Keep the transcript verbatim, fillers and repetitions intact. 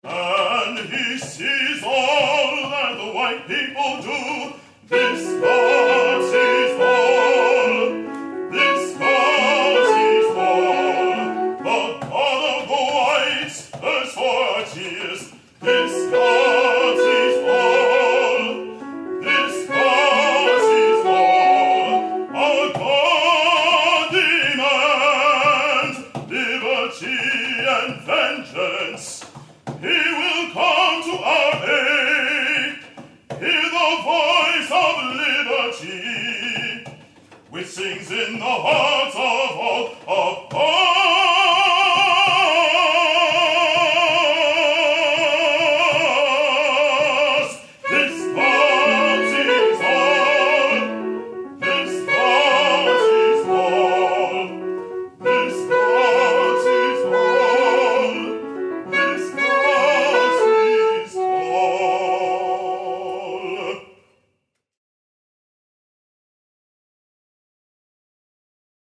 And he sees all that the white people do. This God sees all. This God sees all. The God of the whites, thirst for our tears. This God sees all. This God sees all. Our God demands liberty and vengeance. He will come to our aid. Hear the voice of liberty, which sings in the hearts of all.